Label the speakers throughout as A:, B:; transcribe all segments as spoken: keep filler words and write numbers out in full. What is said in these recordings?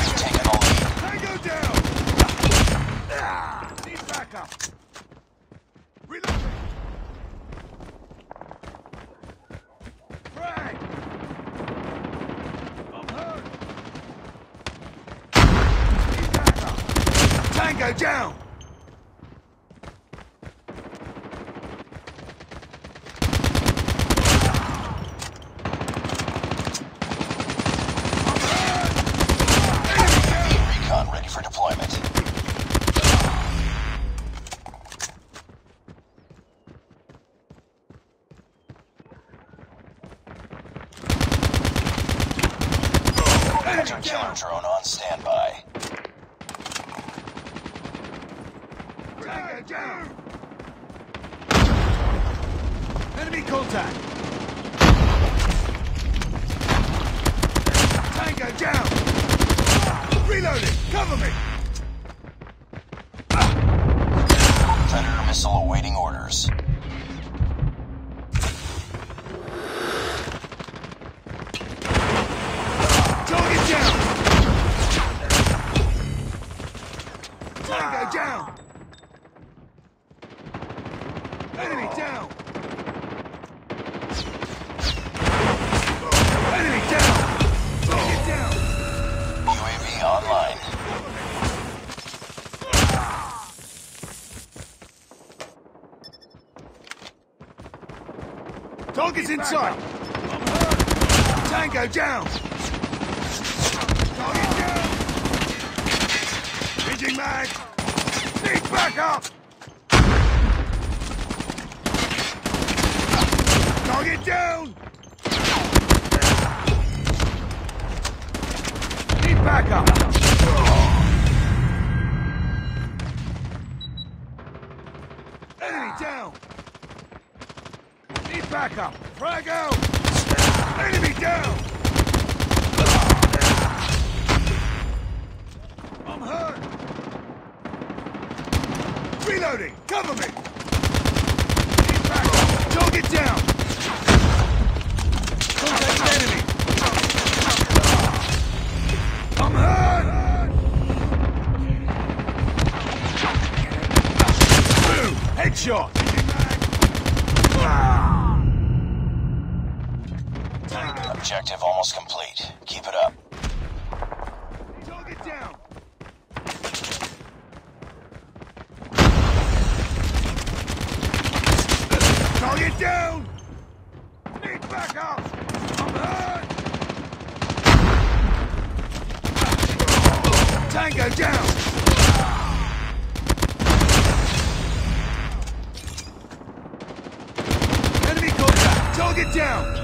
A: We've taken the lead.
B: Tango down! Ah, need backup! Reloading! Frag! I'm hurt! Need backup! Tango down!
A: Ready for deployment. Hunter killer drone on standby.
B: Tango down! Enemy contact! Tango down! Reloading! Cover me!
A: Predator missile awaiting orders.
B: Target down! Tango down! Enemy down! Enemy down! Target down!
A: U A V online.
B: Target's in sight! Tango down! Target down! Changing mag! Need backup! Target down! Need backup! Enemy down! Need backup! Frag out! Enemy down! I'm hurt! Reloading! Cover me! Need backup! Target down! Contact enemy! I'm hurt! Boom! Headshot!
A: Objective almost complete. Keep it up.
B: Target down! Target down! Need backup! I'm hurt! Tango down! Enemy contact! Target down!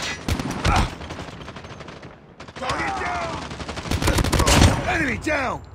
B: Target down! Enemy down!